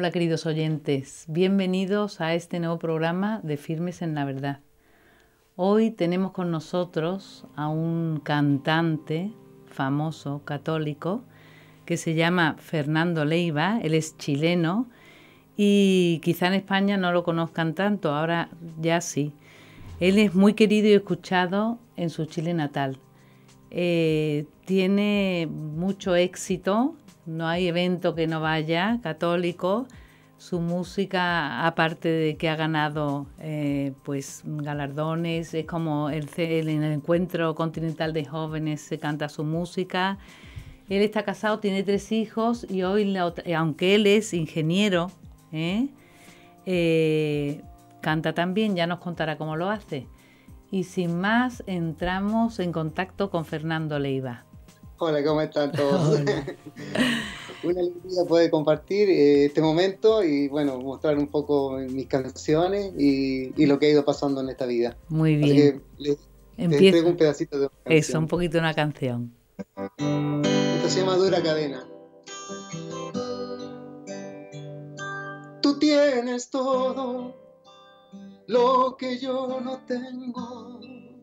Hola queridos oyentes, bienvenidos a este nuevo programa de Firmes en la Verdad. Hoy tenemos con nosotros a un cantante famoso católico que se llama Fernando Leiva. Él es chileno y quizá en España no lo conozcan tanto, ahora ya sí. Él es muy querido y escuchado en su Chile natal. Tiene mucho éxito, no hay evento que no vaya, católico. Su música, aparte de que ha ganado pues galardones, es como en el Encuentro Continental de Jóvenes se canta su música. Él está casado, tiene 3 hijos y hoy, aunque él es ingeniero, canta también, ya nos contará cómo lo hace. Y sin más, entramos en contacto con Fernando Leiva. Hola, ¿cómo están todos? Hola. Una alegría poder compartir este momento y bueno, mostrar un poco mis canciones y lo que ha ido pasando en esta vida. Muy Así bien. que les entrego un Empieza. pedacito de una Eso, un canción. poquito una canción. Esta se llama Dura Cadena. Tú tienes todo lo que yo no tengo.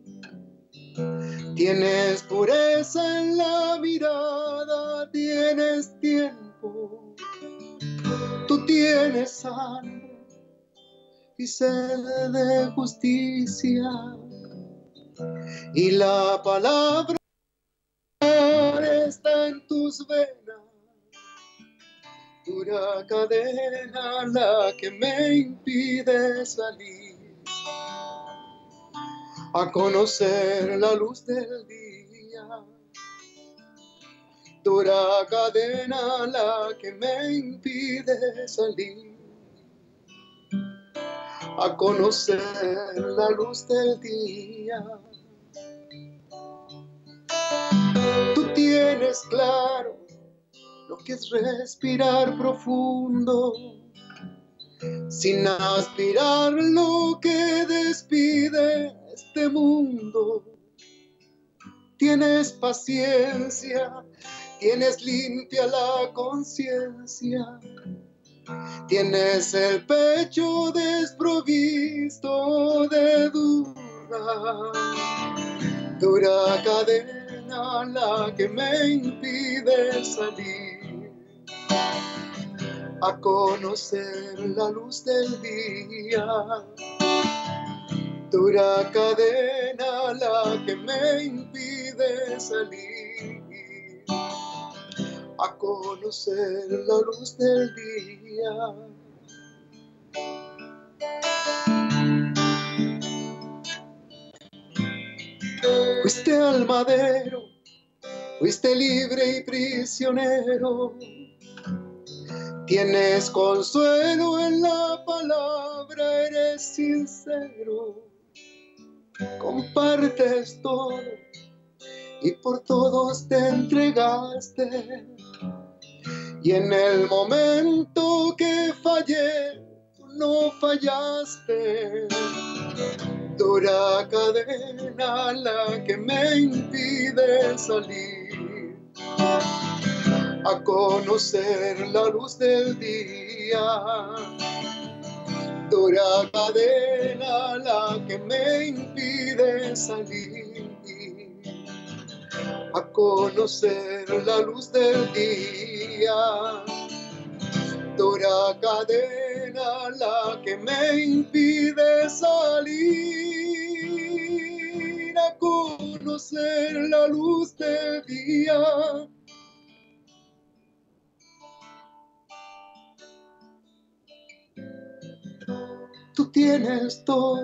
Tienes pureza en la mirada, tienes tiempo. Tú tienes sangre y sed de justicia, y la palabra está en tus venas. Dura cadena la que me impide salir a conocer la luz del día. Dura cadena la que me impide salir a conocer la luz del día. Tú tienes claro lo que es respirar profundo, sin aspirar lo que despide este mundo. Tienes paciencia, tienes limpia la conciencia, tienes el pecho desprovisto de duda. Dura cadena la que me impide salir a conocer la luz del día. Dura cadena la que me impide salir a conocer la luz del día. Fuiste al madero, fuiste libre y prisionero. Tienes consuelo en la palabra, eres sincero. Compartes todo y por todos te entregaste. Y en el momento que fallé, tú no fallaste. Dura cadena la que me impide salir a conocer la luz del día. Dura cadena la que me impide salir a conocer la luz del día. Dura cadena la que me impide salir a conocer la luz del día. Tú tienes todo,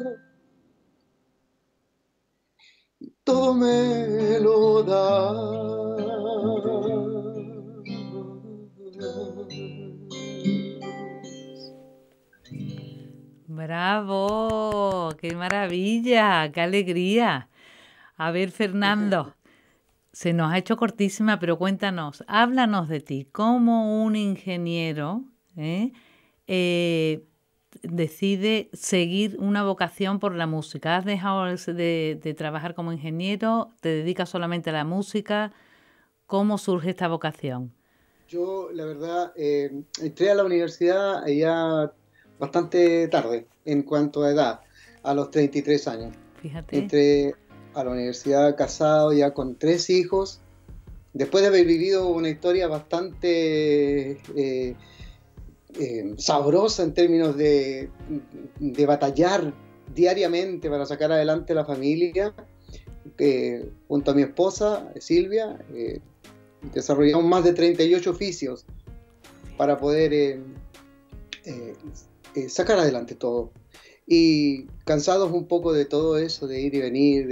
todo me lo das. ¡Bravo! ¡Qué maravilla! ¡Qué alegría! A ver, Fernando, se nos ha hecho cortísima, pero cuéntanos, háblanos de ti. ¿Cómo un ingeniero decide seguir una vocación por la música? ¿Has dejado de trabajar como ingeniero? ¿Te dedicas solamente a la música? ¿Cómo surge esta vocación? Yo, la verdad, entré a la universidad ya bastante tarde en cuanto a edad, a los 33 años. Fíjate. Entré a la universidad casado ya con 3 hijos, después de haber vivido una historia bastante sabrosa en términos de batallar diariamente para sacar adelante la familia, junto a mi esposa, Silvia, desarrollamos más de 38 oficios para poder eh, sacar adelante todo. Y cansados un poco de todo eso, de ir y venir,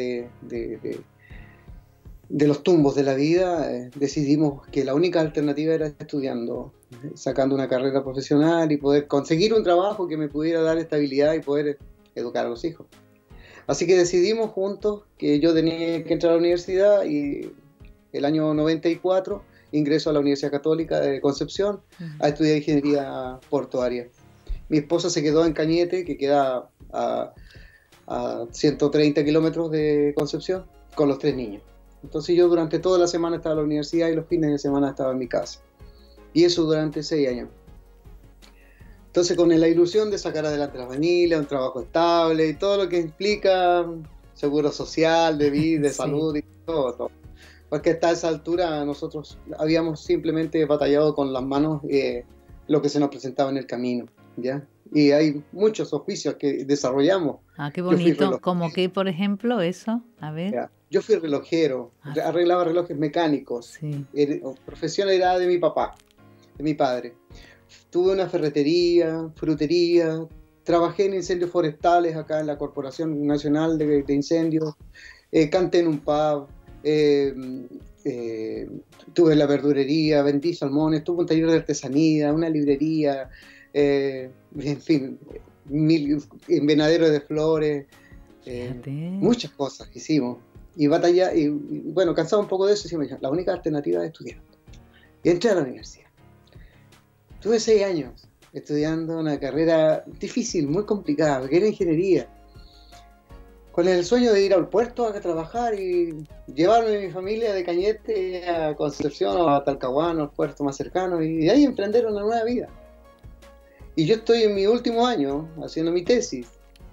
de los tumbos de la vida, decidimos que la única alternativa era estudiando, sacando una carrera profesional y poder conseguir un trabajo que me pudiera dar estabilidad y poder educar a los hijos. Así que decidimos juntos que yo tenía que entrar a la universidad y el año 94 ingreso a la Universidad Católica de Concepción a estudiar ingeniería portuaria. Mi esposa se quedó en Cañete, que queda a 130 kilómetros de Concepción, con los 3 niños. Entonces yo durante toda la semana estaba en la universidad y los fines de semana estaba en mi casa. Y eso durante 6 años. Entonces con la ilusión de sacar adelante la familia, un trabajo estable y todo lo que implica seguro social, de vida, de Sí, salud y todo. Porque hasta esa altura nosotros habíamos simplemente batallado con las manos lo que se nos presentaba en el camino, ¿ya? Y hay muchos oficios que desarrollamos. qué Yo fui bonito. relojero, ¿Como que, por ejemplo, eso? A ver. ¿ya? Yo fui relojero, Ah, arreglaba relojes mecánicos. sí. Profesión era de mi papá, de mi padre. Tuve una ferretería, frutería, trabajé en incendios forestales acá en la Corporación Nacional de Incendios, canté en un pub, eh, eh, tuve la verdurería, vendí salmones, tuve un taller de artesanía, una librería, en fin, invernadero de flores, Fíjate. muchas cosas hicimos. Y bueno, cansado un poco de eso, decimos, la única alternativa es estudiar. Y entré a la universidad. Tuve 6 años estudiando una carrera difícil, muy complicada, porque era ingeniería, con el sueño de ir al puerto a trabajar y llevarme a mi familia de Cañete a Concepción o a Talcahuano, al puerto más cercano, y de ahí emprender una nueva vida. Y yo estoy en mi último año haciendo mi tesis,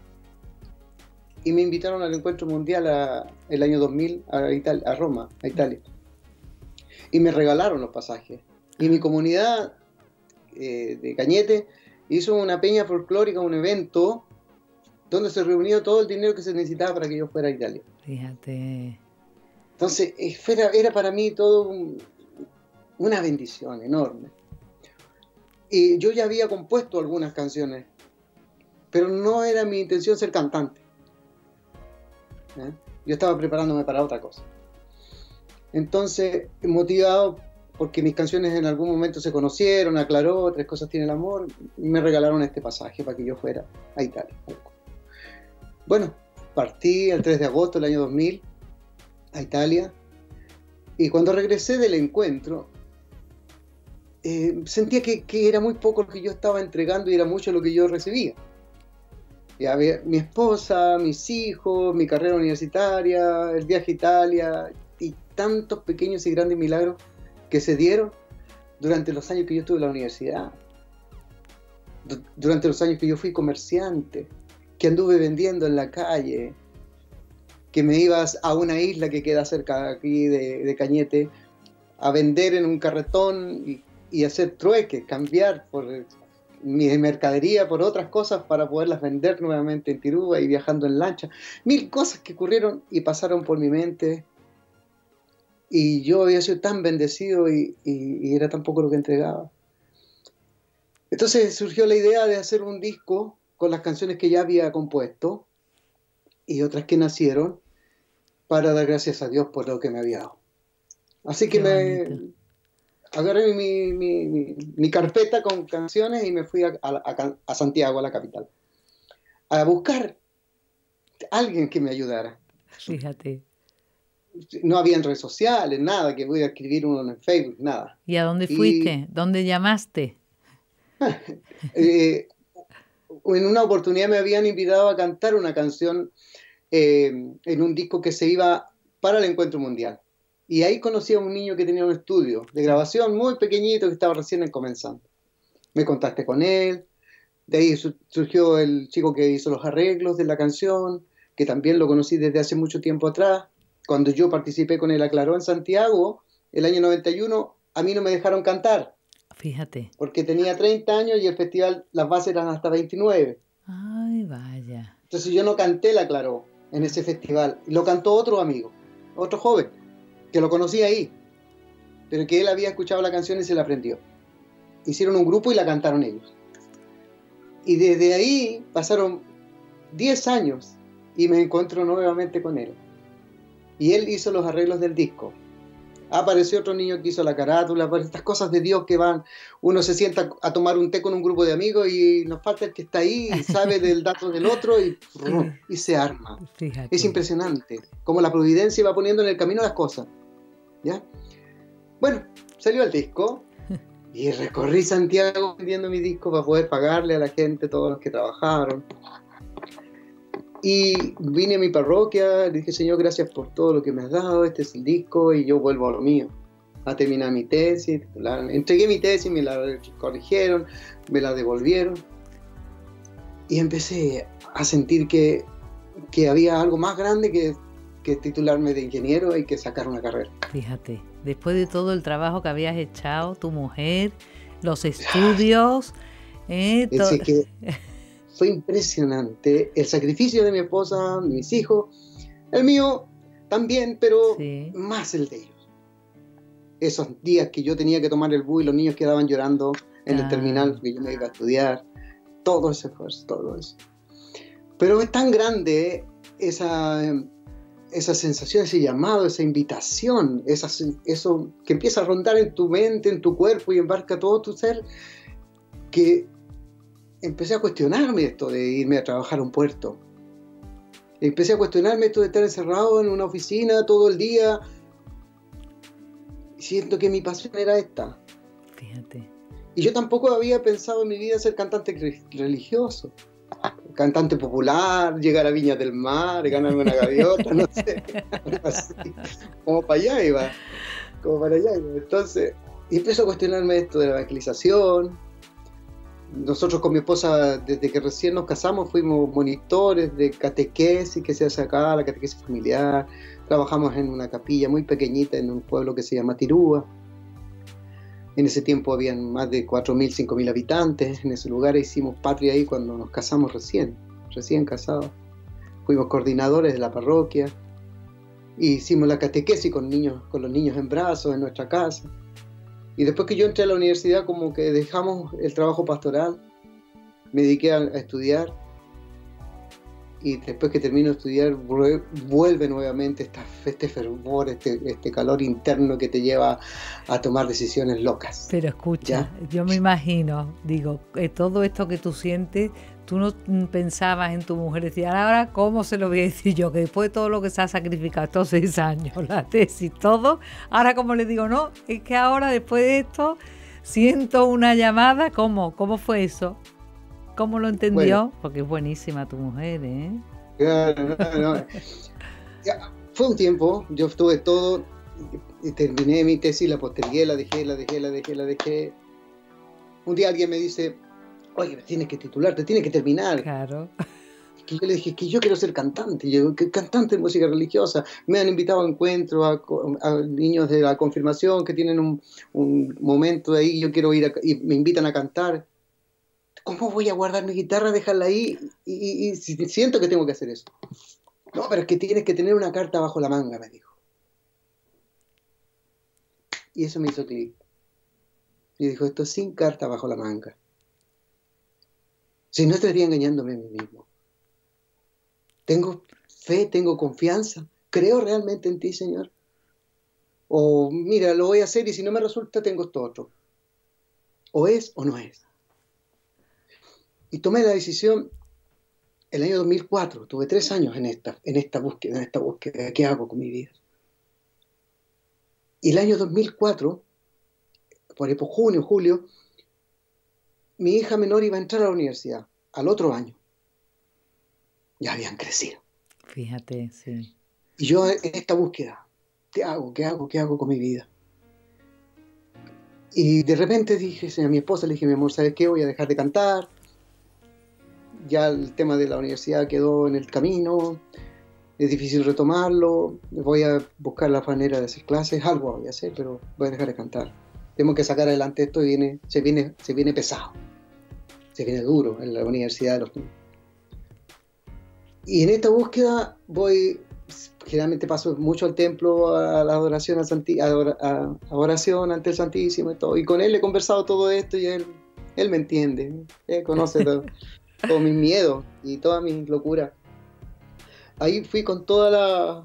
y me invitaron al encuentro mundial el año 2000 a Roma, a Italia, y me regalaron los pasajes. Y mi comunidad de Cañete hizo una peña folclórica, un evento donde se reunió todo el dinero que se necesitaba para que yo fuera a Italia. Fíjate. Entonces era para mí todo una bendición enorme. Y yo ya había compuesto algunas canciones, pero no era mi intención ser cantante. Yo estaba preparándome para otra cosa. Entonces, motivado porque mis canciones en algún momento se conocieron, aclaró, Tres cosas tiene el amor, me regalaron este pasaje para que yo fuera a Italia. Bueno, partí el 3 de agosto del año 2000 a Italia, y cuando regresé del encuentro, sentía que era muy poco lo que yo estaba entregando y era mucho lo que yo recibía. Ya había mi esposa, mis hijos, mi carrera universitaria, el viaje a Italia y tantos pequeños y grandes milagros que se dieron durante los años que yo estuve en la universidad, durante los años que yo fui comerciante, que anduve vendiendo en la calle, que me ibas a una isla que queda cerca aquí de Cañete a vender en un carretón y hacer trueques, cambiar por mi mercadería por otras cosas para poderlas vender nuevamente en Tirúa y viajando en lancha. Mil cosas que ocurrieron y pasaron por mi mente, y yo había sido tan bendecido y era tan poco lo que entregaba. Entonces surgió la idea de hacer un disco con las canciones que ya había compuesto y otras que nacieron, para dar gracias a Dios por lo que me había dado. Así que Qué bonito. agarré mi carpeta con canciones y me fui a Santiago, a la capital, a buscar a alguien que me ayudara. Fíjate. No había redes sociales, nada, que voy a escribir uno en Facebook, nada. ¿Y a dónde Y fuiste? ¿Dónde llamaste? en una oportunidad me habían invitado a cantar una canción en un disco que se iba para el Encuentro Mundial. Y ahí conocí a un niño que tenía un estudio de grabación muy pequeñito que estaba recién comenzando. Me contacté con él, de ahí surgió el chico que hizo los arreglos de la canción, que también lo conocí desde hace mucho tiempo atrás. Cuando yo participé con el Aclaró en Santiago, el año 91, a mí no me dejaron cantar, Fíjate. porque tenía 30 años y el festival, las bases eran hasta 29. Ay, vaya. Entonces yo no canté el Aclaró en ese festival, lo cantó otro amigo, otro joven, que lo conocí ahí, pero que él había escuchado la canción y se la aprendió. Hicieron un grupo y la cantaron ellos. Y desde ahí pasaron 10 años y me encuentro nuevamente con él. Y él hizo los arreglos del disco. Apareció otro niño que hizo la carátula, estas cosas de Dios que van, uno se sienta a tomar un té con un grupo de amigos y nos falta el que está ahí y sabe del dato del otro y se arma. Fíjate. Es impresionante cómo la providencia va poniendo en el camino las cosas. ¿Ya? Bueno, salió el disco y recorrí Santiago vendiendo mi disco para poder pagarle a la gente, todos los que trabajaron. Y vine a mi parroquia, dije, Señor, gracias por todo lo que me has dado, este es el disco y yo vuelvo a lo mío, a terminar mi tesis. Entregué mi tesis, me la corrigieron, me la devolvieron y empecé a sentir que había algo más grande que titularme de ingeniero y que sacar una carrera. Fíjate, después de todo el trabajo que habías echado, tu mujer, los estudios, Así que fue impresionante el sacrificio de mi esposa, de mis hijos, el mío también, pero sí, más el de ellos. Esos días que yo tenía que tomar el bus y los niños quedaban llorando en el terminal porque yo me iba a estudiar, todo ese esfuerzo, todo eso. Pero es tan grande esa sensación, ese llamado, esa invitación, eso que empieza a rondar en tu mente, en tu cuerpo y embarca todo tu ser, que empecé a cuestionarme esto de irme a trabajar a un puerto. Empecé a cuestionarme esto de estar encerrado en una oficina todo el día. Siento que mi pasión era esta. Fíjate. Y yo tampoco había pensado en mi vida ser cantante religioso. Cantante popular, llegar a Viña del Mar, ganarme una gaviota, no sé. Así. Como para allá iba. Entonces, y empecé a cuestionarme esto de la evangelización. Nosotros con mi esposa, desde que recién nos casamos, fuimos monitores de catequesis que se hace acá, la catequesis familiar. Trabajamos en una capilla muy pequeñita en un pueblo que se llama Tirúa. En ese tiempo habían más de 4.000, 5.000 habitantes. En ese lugar hicimos patria ahí cuando nos casamos recién casados. Fuimos coordinadores de la parroquia. Hicimos la catequesis con los niños en brazos en nuestra casa. Y después que yo entré a la universidad, como que dejamos el trabajo pastoral, me dediqué a estudiar, y después que termino de estudiar, vuelve nuevamente este fervor, este calor interno que te lleva a tomar decisiones locas. Pero escucha, ¿ya? Yo me imagino, digo, todo esto que tú sientes, tú no pensabas en tu mujer, decías, ahora, ¿cómo se lo voy a decir yo? Que después de todo lo que se ha sacrificado estos 6 años, la tesis, todo, ahora como le digo, no, es que ahora después de esto siento una llamada, ¿cómo fue eso? ¿Cómo lo entendió? Bueno, porque es buenísima tu mujer, ¿eh? Claro, no. Fue un tiempo, yo estuve todo, y terminé mi tesis, la postergué, la dejé. Un día alguien me dice, oye, tienes que titularte, tienes que terminar. Claro. Y yo le dije que yo quiero ser cantante, cantante de música religiosa. Me han invitado a encuentros, a niños de la confirmación que tienen un momento de ahí, yo quiero ir y me invitan a cantar. ¿Cómo voy a guardar mi guitarra, dejarla ahí? Y siento que tengo que hacer eso. No, pero es que tienes que tener una carta bajo la manga, me dijo. Y eso me hizo clic. Y dijo, esto es sin carta bajo la manga. Si no, estaría engañándome a mí mismo. Tengo fe, tengo confianza. Creo realmente en ti, Señor. O mira, lo voy a hacer y si no me resulta, tengo esto otro. O es o no es. Y tomé la decisión el año 2004. Tuve 3 años en esta búsqueda. ¿Qué hago con mi vida? Y el año 2004, por ejemplo, junio, julio, mi hija menor iba a entrar a la universidad, al otro año. Ya habían crecido. Fíjate, sí. Y yo en esta búsqueda. ¿qué hago? ¿Qué hago? ¿Qué hago con mi vida? Y de repente dije a mi esposa, le dije, mi amor, ¿sabes qué? Voy a dejar de cantar. Ya el tema de la universidad quedó en el camino. Es difícil retomarlo. Voy a buscar la manera de hacer clases. Algo voy a hacer, pero voy a dejar de cantar. Tengo que sacar adelante esto y se viene pesado. Se viene duro en la universidad de los niños. Y en esta búsqueda generalmente paso mucho al templo, a la adoración a oración ante el Santísimo y todo. Y con él he conversado todo esto y él me entiende. Él conoce todos mis miedos y todas mis locuras. Ahí fui con toda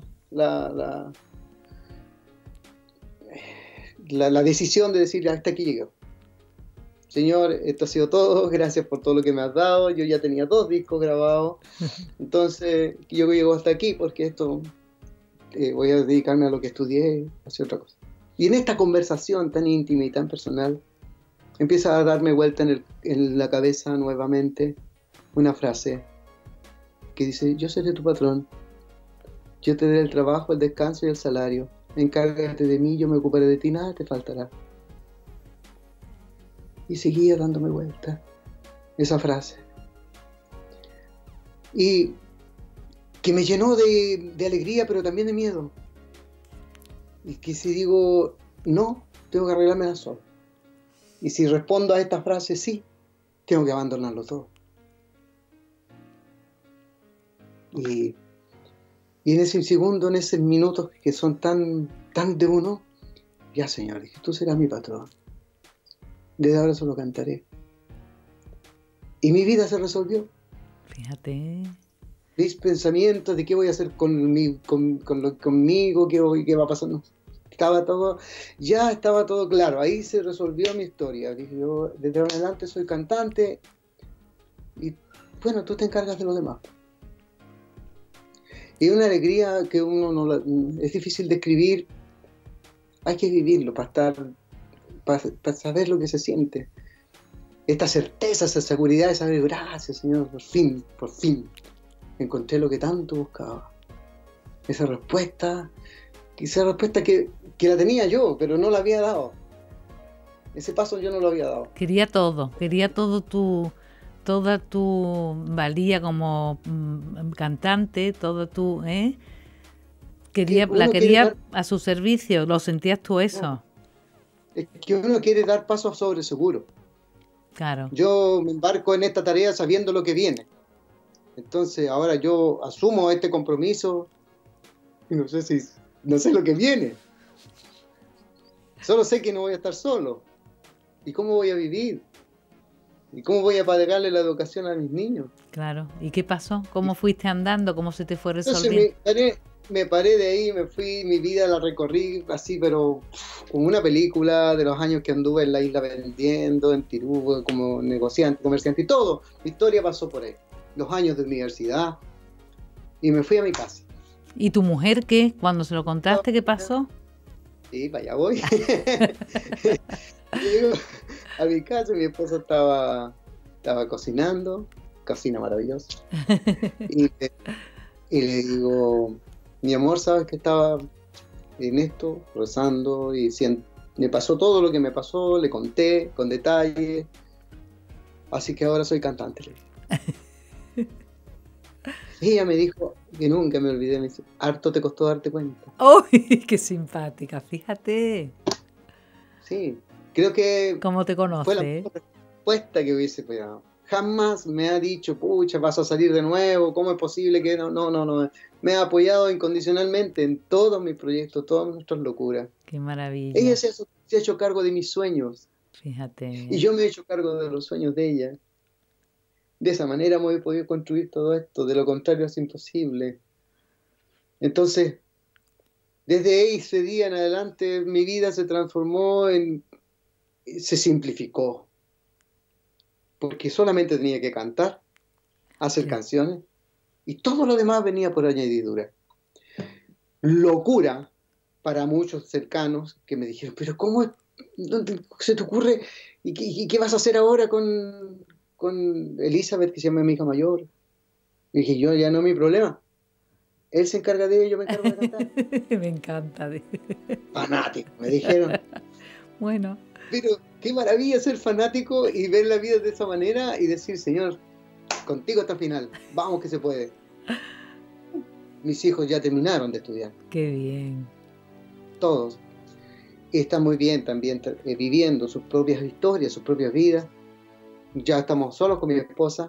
la decisión de decir, hasta aquí llegué. Señor, esto ha sido todo, gracias por todo lo que me has dado. Yo ya tenía 2 discos grabados, entonces yo llego hasta aquí porque esto voy a dedicarme a lo que estudié, hacer otra cosa. Y en esta conversación tan íntima y tan personal, empieza a darme vuelta en la cabeza nuevamente una frase que dice, yo seré tu patrón, yo te daré el trabajo, el descanso y el salario, encárgate de mí, yo me ocuparé de ti, nada te faltará. Y seguía dándome vuelta esa frase. Y que me llenó de alegría, pero también de miedo. Y que si digo, no, tengo que arreglármela solo. Y si respondo a esta frase, sí, tengo que abandonarlo todo. Y en ese segundo, en esos minutos que son tan de uno, ya Señor, dije, tú serás mi patrón. Desde ahora solo cantaré. Y mi vida se resolvió. Fíjate. Mis pensamientos de qué voy a hacer conmigo, qué va a pasar. No. Ya estaba todo claro. Ahí se resolvió mi historia. Dije, yo desde ahora en adelante soy cantante y bueno, tú te encargas de lo demás. Y una alegría que es difícil de escribir. Hay que vivirlo para saber lo que se siente. Esta certeza, esa seguridad de saber, gracias Señor, por fin, encontré lo que tanto buscaba. Esa respuesta que la tenía yo, pero no la había dado. Ese paso yo no lo había dado. Quería toda tu valía como cantante, todo tu, quería a su servicio. ¿Lo sentías tú eso? No. Es que uno quiere dar pasos sobre seguro. Claro. Yo me embarco en esta tarea sabiendo lo que viene. Entonces ahora yo asumo este compromiso y no sé lo que viene. Solo sé que no voy a estar solo. ¿Y cómo voy a vivir? ¿Y cómo voy a pagarle la educación a mis niños? Claro. ¿Y qué pasó? ¿Cómo fuiste andando? ¿Cómo se te fue resolviendo? Entonces me paré de ahí, me fui, mi vida la recorrí así, pero como una película de los años que anduve en la isla vendiendo, en Tirú, como negociante, comerciante y todo. Mi historia pasó por ahí. Los años de universidad y me fui a mi casa. ¿Y tu mujer qué? Cuando se lo contaste, ¿qué pasó? Sí, para allá voy. Llego a mi casa, mi esposa estaba cocinando, cocina maravillosa. Y le digo, mi amor, ¿sabes que estaba en esto, rezando? Y me pasó todo lo que me pasó, le conté con detalle. Así que ahora soy cantante. Y ella me dijo, que nunca me olvidé, me dice, harto te costó darte cuenta. ¡Uy, qué simpática! Fíjate. Sí, creo que ¿Cómo te conoce? fue la mejor respuesta que hubiese pegado. Jamás me ha dicho, pucha, vas a salir de nuevo, ¿cómo es posible que no? Me ha apoyado incondicionalmente en todos mis proyectos, todas nuestras locuras. Qué maravilla. Ella se ha hecho cargo de mis sueños. Fíjate. Y yo me he hecho cargo de los sueños de ella. De esa manera hemos podido construir todo esto, de lo contrario es imposible. Entonces, desde ese día en adelante mi vida se transformó se simplificó. Porque solamente tenía que cantar, hacer canciones, y todo lo demás venía por añadidura. Locura para muchos cercanos que me dijeron, pero ¿cómo se te ocurre? ¿Y qué vas a hacer ahora con Elizabeth, que se llama mi hija mayor? Y dije, yo ya no es mi problema. él se encarga de ello, yo me encargo de cantar. Me encanta. Fanático, me dijeron. Bueno. Pero qué maravilla ser fanático y ver la vida de esa manera y decir, Señor, contigo hasta el final, vamos que se puede. Mis hijos ya terminaron de estudiar. Qué bien. Todos. Y están muy bien también viviendo sus propias historias, sus propias vidas. Ya estamos solos con mi esposa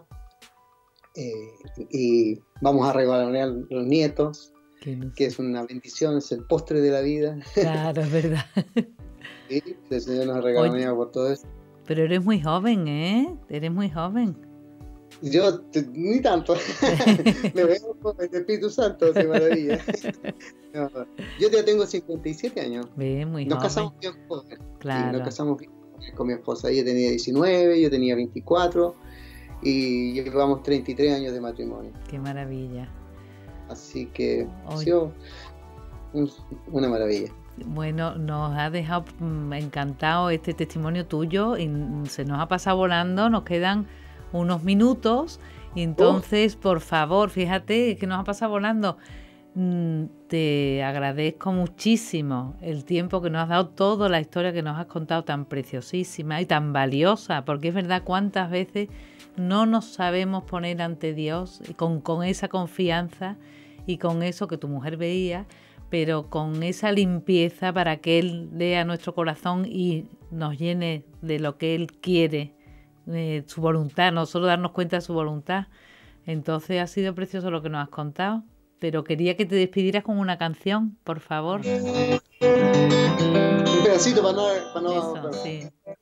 y vamos a regalar a los nietos, que es una bendición, es el postre de la vida. Claro, es verdad. Sí, el Señor nos ha regalado por todo eso. Pero eres muy joven, ¿eh? Eres muy joven. Yo ni tanto. Me veo con el Espíritu Santo, qué maravilla. No, yo ya tengo 57 años. Bien, muy nos joven. Casamos bien jóvenes. Claro. Sí, nos casamos bien con mi esposa. Ella tenía 19, yo tenía 24 y llevamos 33 años de matrimonio. Qué maravilla. Así que ha sido una maravilla. Bueno, nos ha dejado encantado este testimonio tuyo y se nos ha pasado volando, nos quedan unos minutos y entonces, por favor, fíjate que nos ha pasado volando. Te agradezco muchísimo el tiempo que nos has dado, toda la historia que nos has contado tan preciosísima y tan valiosa, porque es verdad cuántas veces no nos sabemos poner ante Dios y con esa confianza y con eso que tu mujer veía, pero con esa limpieza para que Él lea nuestro corazón y nos llene de lo que Él quiere, su voluntad, no solo darnos cuenta de su voluntad. Entonces ha sido precioso lo que nos has contado, pero quería que te despidieras con una canción, por favor. Un pedacito para no... Eso, sí.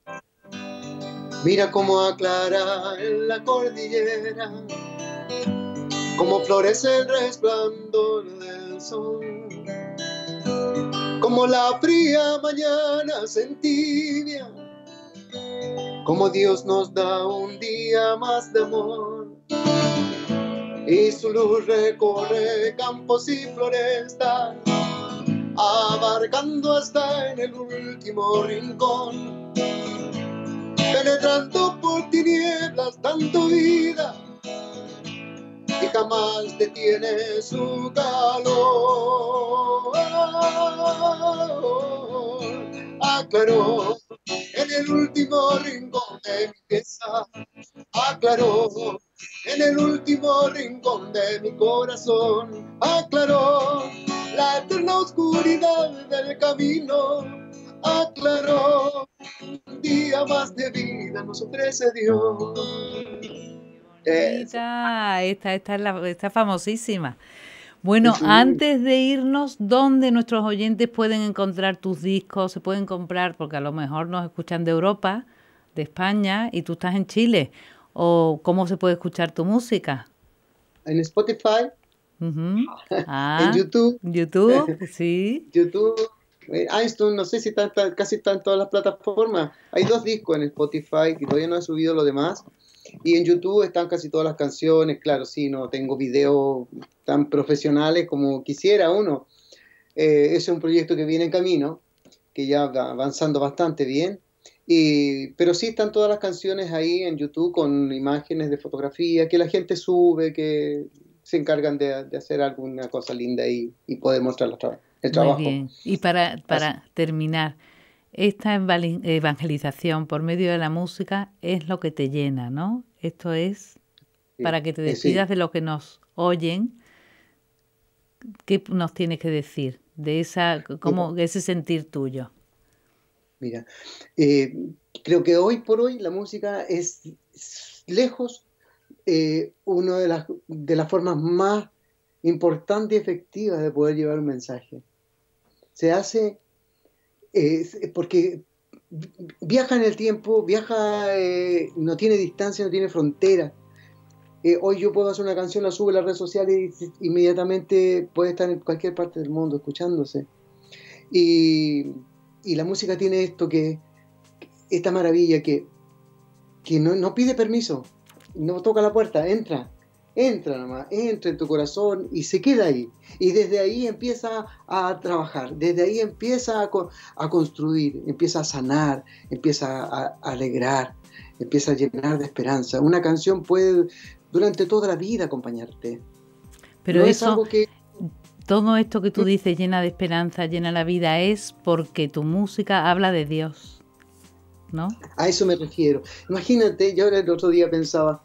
Mira cómo aclara en la cordillera, cómo florece el resplandor del sol, como la fría mañana se entibia, como Dios nos da un día más de amor, y su luz recorre campos y florestas, abarcando hasta en el último rincón, penetrando por tinieblas dando vida, y jamás detiene su calor. Aclaró en el último rincón de mi pieza, aclaró en el último rincón de mi corazón, aclaró la eterna oscuridad del camino, aclaró un día más de vida nos ofrece Dios. Esta es famosísima. Bueno, sí. Antes de irnos, ¿dónde nuestros oyentes pueden encontrar tus discos? Se pueden comprar, porque a lo mejor nos escuchan de Europa, de España, y tú estás en Chile. ¿O cómo se puede escuchar tu música? En Spotify, en YouTube. YouTube, sí. YouTube, iTunes, no sé si casi están todas las plataformas. Hay 2 discos en Spotify, que todavía no he subido los demás. Y en YouTube están casi todas las canciones. Claro, sí, no tengo videos tan profesionales como quisiera uno. Ese es un proyecto que viene en camino, que ya va avanzando bastante bien. Pero sí están todas las canciones ahí en YouTube con imágenes de fotografía que la gente sube, que se encargan de hacer alguna cosa linda y poder mostrar el trabajo. Muy bien. Y para terminar, esta evangelización por medio de la música es lo que te llena, ¿no? Esto es para que te despidas de lo que nos oyen. ¿Qué nos tienes que decir de ese sentir tuyo? Mira, creo que hoy por hoy la música es lejos una de las formas más importantes y efectivas de poder llevar un mensaje. Se hace porque viaja en el tiempo, no tiene distancia, no tiene frontera. Hoy yo puedo hacer una canción, la subo a las redes sociales y inmediatamente puede estar en cualquier parte del mundo escuchándose. Y la música tiene esta maravilla que no pide permiso, no toca la puerta, entra nomás, entra en tu corazón y se queda ahí. Y desde ahí empieza a trabajar, desde ahí empieza a construir, empieza a sanar, empieza a alegrar, empieza a llenar de esperanza. Una canción puede durante toda la vida acompañarte. Pero no eso, es algo que... todo esto que tú dices llena de esperanza, llena la vida, es porque tu música habla de Dios, ¿no? A eso me refiero. Imagínate, yo ahora el otro día pensaba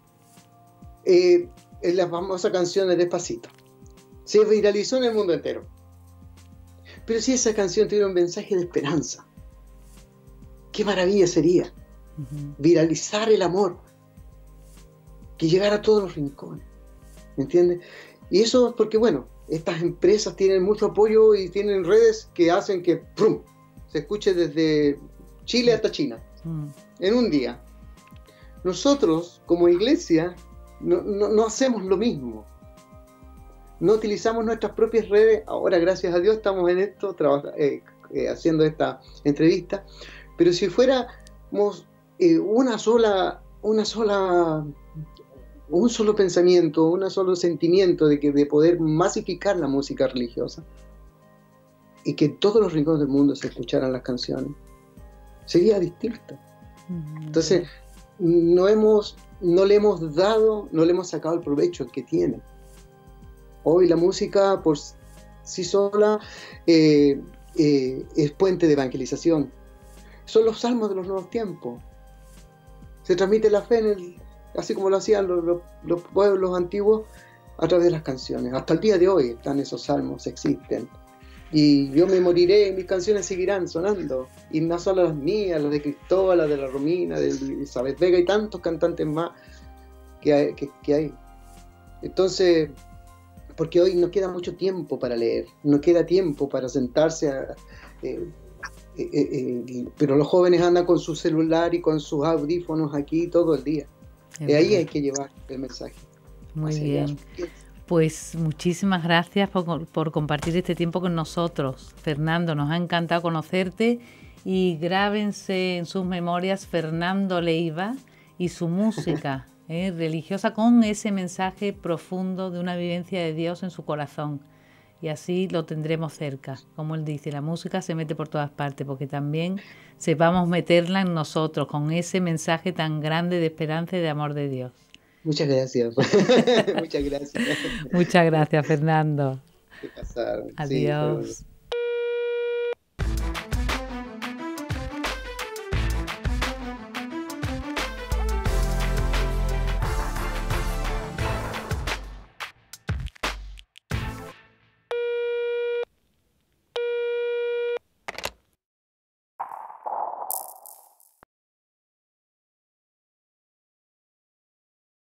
en la famosa canción de Despacito. Se viralizó en el mundo entero. Pero si esa canción tuviera un mensaje de esperanza, qué maravilla sería viralizar el amor, que llegara a todos los rincones, ¿me entiendes? Y eso es porque, bueno, estas empresas tienen mucho apoyo y tienen redes que hacen que ¡prum!, se escuche desde Chile hasta China, en un día. Nosotros, como iglesia, no hacemos lo mismo. No utilizamos nuestras propias redes. Ahora, gracias a Dios, estamos en esto, haciendo esta entrevista. Pero si fuéramos un solo pensamiento, un solo sentimiento de poder masificar la música religiosa y que en todos los rincones del mundo se escucharan las canciones, sería distinto. Entonces, no le hemos sacado el provecho que tiene. Hoy la música por sí sola es puente de evangelización. Son los salmos de los nuevos tiempos. Se transmite la fe así como lo hacían los pueblos antiguos, a través de las canciones. Hasta el día de hoy están esos salmos, existen. Y yo me moriré y mis canciones seguirán sonando. Y no solo las mías, las de Cristóbal, las de la Romina, de Elizabeth Vega y tantos cantantes más que hay. Entonces, porque hoy no queda mucho tiempo para leer, no queda tiempo para sentarse pero los jóvenes andan con su celular y con sus audífonos aquí todo el día. Ahí hay que llevar el mensaje. Muy bien. Pues muchísimas gracias por compartir este tiempo con nosotros, Fernando. Nos ha encantado conocerte y grábense en sus memorias Fernando Leiva y su música religiosa con ese mensaje profundo de una vivencia de Dios en su corazón. Y así lo tendremos cerca. Como él dice, la música se mete por todas partes, porque también sepamos meterla en nosotros con ese mensaje tan grande de esperanza y de amor de Dios. Muchas gracias. Muchas gracias. Muchas gracias, Fernando. ¿Qué pasaron? Adiós. Sí,